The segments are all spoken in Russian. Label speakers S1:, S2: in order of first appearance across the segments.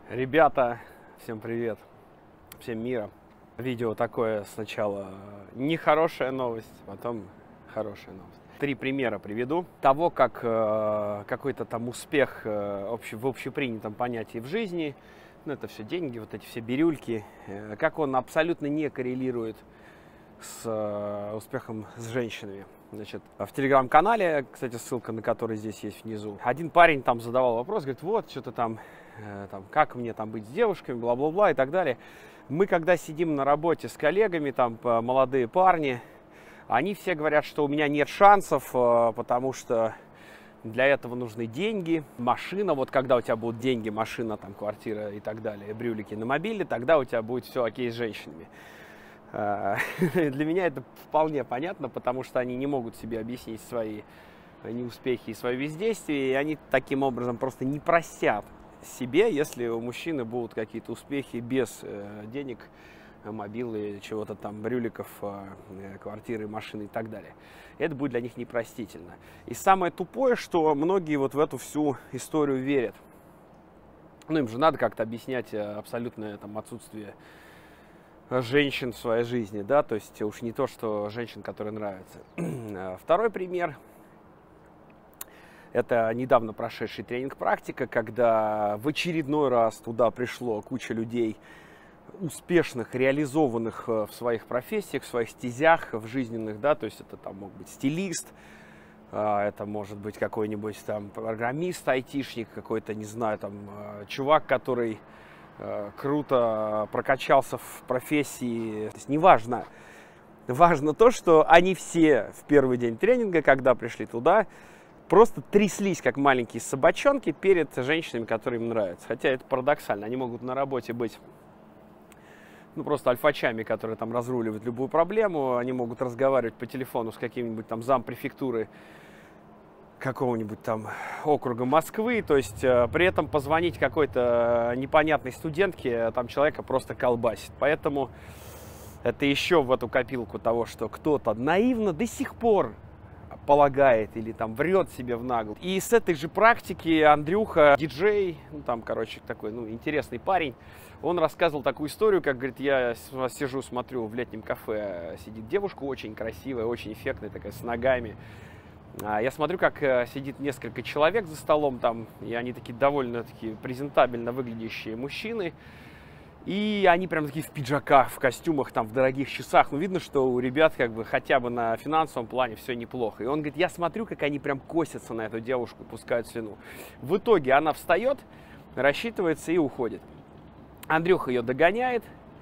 S1: Ребята, всем привет, всем мира. Видео такое сначала нехорошая новость, потом хорошая новость. 3 примера приведу того, как какой-то там успех в общепринятом понятии в жизни, ну это все деньги, вот эти все бирюльки, как он абсолютно не коррелирует с успехом с женщинами. Значит, в телеграм-канале, кстати, ссылка на который здесь есть внизу, один парень там задавал вопрос, говорит, вот, что-то там, как мне там быть с девушками, бла-бла-бла и так далее. Мы, когда сидим на работе с коллегами, там, молодые парни, они все говорят, что у меня нет шансов, потому что для этого нужны деньги, машина, вот когда у тебя будут деньги, машина, там, квартира и так далее, брюлики на мобиле, тогда у тебя будет все окей с женщинами. Для меня это вполне понятно, потому что они не могут себе объяснить свои неуспехи и свое бездействие, и они таким образом просто не простят себе, если у мужчины будут какие-то успехи без денег, мобилы, чего-то там, брюликов, квартиры, машины и так далее. Это будет для них непростительно. И самое тупое, что многие вот в эту всю историю верят. Ну, им же надо как-то объяснять абсолютное там отсутствие женщин в своей жизни, да, то есть уж не то, что женщин, которые нравятся. Второй пример. Это недавно прошедший тренинг-практика, когда в очередной раз туда пришло куча людей, успешных, реализованных в своих профессиях, в своих стезях, в жизненных, да, то есть это там мог быть стилист, это может быть какой-нибудь там программист, айтишник, какой-то, не знаю, там чувак, который круто прокачался в профессии, то есть неважно. Важно то, что они все в первый день тренинга, когда пришли туда, просто тряслись, как маленькие собачонки, перед женщинами, которые им нравятся. Хотя это парадоксально. Они могут на работе быть, ну, просто альфачами, которые там разруливают любую проблему. Они могут разговаривать по телефону с каким-нибудь там зампрефектуры какого-нибудь там округа Москвы. То есть при этом позвонить какой-то непонятной студентке, там человека просто колбасит. Поэтому это еще в эту копилку того, что кто-то наивно до сих пор полагает или там врет себе в наглую. И с этой же практики Андрюха, диджей, ну там, короче, такой, ну, интересный парень, он рассказывал такую историю, как, говорит, я сижу, смотрю, в летнем кафе сидит девушка очень красивая, очень эффектная, такая, с ногами. Я смотрю, как сидит несколько человек за столом там, и они такие довольно-таки презентабельно выглядящие мужчины. И они прям такие в пиджаках, в костюмах, там, в дорогих часах. Ну, видно, что у ребят как бы хотя бы на финансовом плане все неплохо. И он говорит, я смотрю, как они прям косятся на эту девушку, пускают слюну. В итоге она встает, рассчитывается и уходит. Андрюха ее догоняет.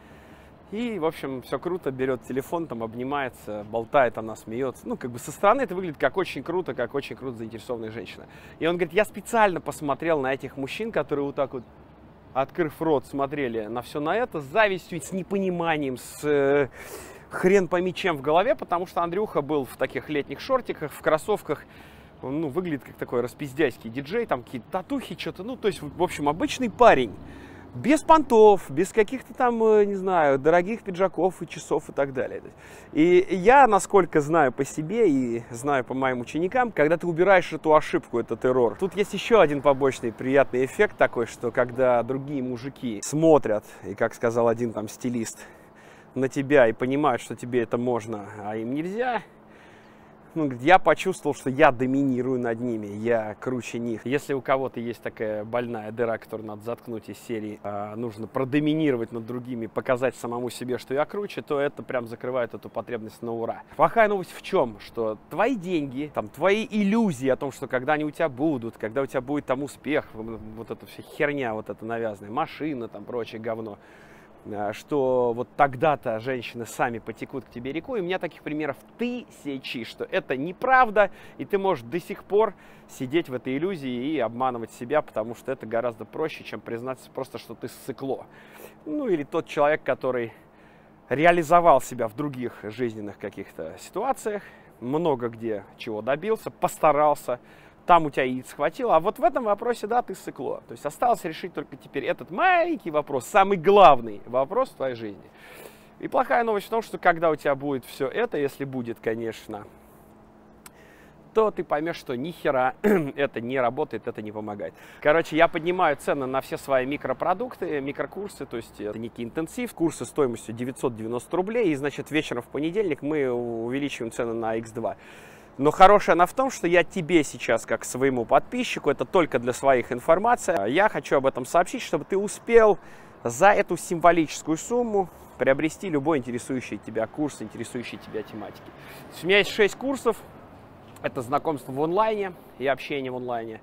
S1: И, в общем, все круто, берет телефон, там, обнимается, болтает, она смеется. Ну, как бы со стороны это выглядит как очень круто заинтересованная женщина. И он говорит, я специально посмотрел на этих мужчин, которые вот так вот, открыв рот, смотрели на все на это с завистью, с непониманием, с хрен пойми чем в голове, потому что Андрюха был в таких летних шортиках, в кроссовках, он, ну, выглядит как такой распиздяйский диджей, там какие-то татухи, что-то, ну, то есть, в общем, обычный парень, без понтов, без каких-то там, не знаю, дорогих пиджаков и часов и так далее. И я, насколько знаю по себе и знаю по моим ученикам, когда ты убираешь эту ошибку, этот эррор, тут есть еще один побочный приятный эффект такой, что когда другие мужики смотрят, и, как сказал один там стилист, на тебя и понимают, что тебе это можно, а им нельзя, ну, я почувствовал, что я доминирую над ними, я круче них. Если у кого-то есть такая больная дыра, которую надо заткнуть из серии, нужно продоминировать над другими, показать самому себе, что я круче, то это прям закрывает эту потребность на ура. Плохая новость в чем? Что твои деньги, там, твои иллюзии о том, что когда они у тебя будут, когда у тебя будет там успех, вот эта вся херня, вот эта навязанная, машина, там, прочее говно, что вот тогда-то женщины сами потекут к тебе рекой. И у меня таких примеров тысячи, что это неправда, и ты можешь до сих пор сидеть в этой иллюзии и обманывать себя, потому что это гораздо проще, чем признаться просто, что ты ссыкло. Ну или тот человек, который реализовал себя в других жизненных каких-то ситуациях, много где чего добился, постарался, там у тебя яиц хватило, а вот в этом вопросе, да, ты ссыкло. То есть осталось решить только теперь этот маленький вопрос, самый главный вопрос в твоей жизни. И плохая новость в том, что когда у тебя будет все это, если будет, конечно, то ты поймешь, что ни хера это не работает, это не помогает. Короче, я поднимаю цены на все свои микропродукты, микрокурсы, то есть это некий интенсив, курсы стоимостью 990 рублей, и, значит, вечером в понедельник мы увеличиваем цены на X2. Но хорошая она в том, что я тебе сейчас, как своему подписчику, это только для своих информаций, я хочу об этом сообщить, чтобы ты успел за эту символическую сумму приобрести любой интересующий тебя курс, интересующий тебя тематики. У меня есть 6 курсов. Это знакомство в онлайне и общение в онлайне.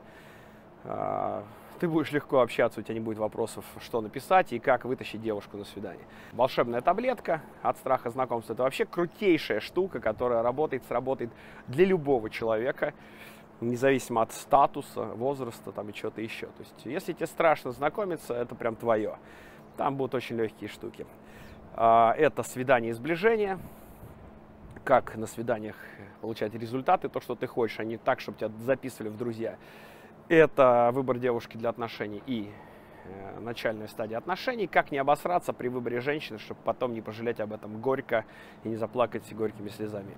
S1: Ты будешь легко общаться, у тебя не будет вопросов, что написать и как вытащить девушку на свидание. Волшебная таблетка от страха знакомства – это вообще крутейшая штука, которая сработает для любого человека, независимо от статуса, возраста там, и чего-то еще. То есть, если тебе страшно знакомиться, это прям твое. Там будут очень легкие штуки. Это свидание и сближение. Как на свиданиях получать результаты, то, что ты хочешь, а не так, чтобы тебя записывали в друзья. Это выбор девушки для отношений и начальная стадия отношений. Как не обосраться при выборе женщины, чтобы потом не пожалеть об этом горько и не заплакать горькими слезами.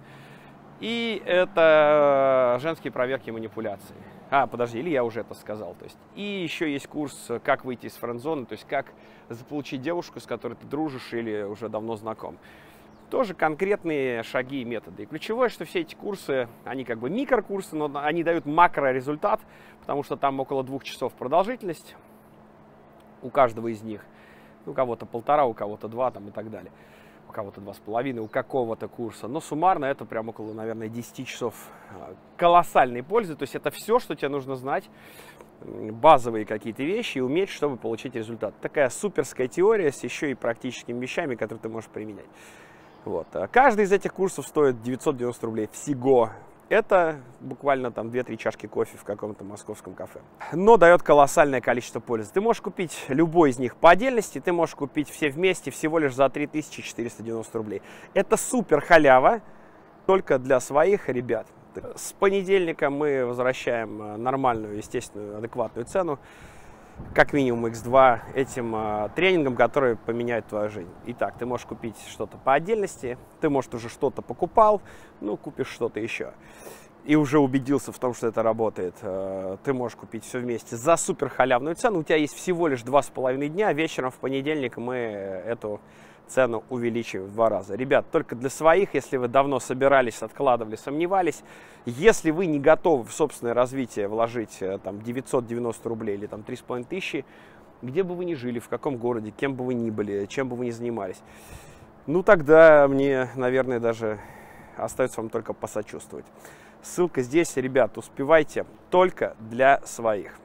S1: И это женские проверки и манипуляции. Подожди, или я уже это сказал. То есть, и еще есть курс «Как выйти из френд-зоны», то есть как заполучить девушку, с которой ты дружишь или уже давно знаком. Тоже конкретные шаги и методы. И ключевое, что все эти курсы, они как бы микрокурсы, но они дают макрорезультат, потому что там около 2 часов продолжительность у каждого из них. У кого-то 1,5, у кого-то 2 там, и так далее. У кого-то 2,5, у какого-то курса. Но суммарно это прям около, наверное, 10 часов колоссальной пользы. То есть это все, что тебе нужно знать, базовые какие-то вещи и уметь, чтобы получить результат. Такая суперская теория с еще и практическими вещами, которые ты можешь применять. Вот. Каждый из этих курсов стоит 990 рублей всего. Это буквально там 2-3 чашки кофе в каком-то московском кафе. Но дает колоссальное количество пользы. Ты можешь купить любой из них по отдельности, ты можешь купить все вместе всего лишь за 3490 рублей. Это супер халява только для своих ребят. С понедельника мы возвращаем нормальную, естественную, адекватную цену. Как минимум X2 этим тренингом, который поменяет твою жизнь. Итак, ты можешь купить что-то по отдельности, ты, может, уже что-то покупал, ну, купишь что-то еще. И уже убедился в том, что это работает. Ты можешь купить все вместе за супер халявную цену. У тебя есть всего лишь 2,5 дня. Вечером в понедельник мы эту цену увеличиваем в 2 раза. Ребят, только для своих, если вы давно собирались, откладывали, сомневались, если вы не готовы в собственное развитие вложить там 990 рублей или там 3500, где бы вы ни жили, в каком городе, кем бы вы ни были, чем бы вы ни занимались, ну тогда мне, наверное, даже остается вам только посочувствовать. Ссылка здесь, ребят, успевайте только для своих.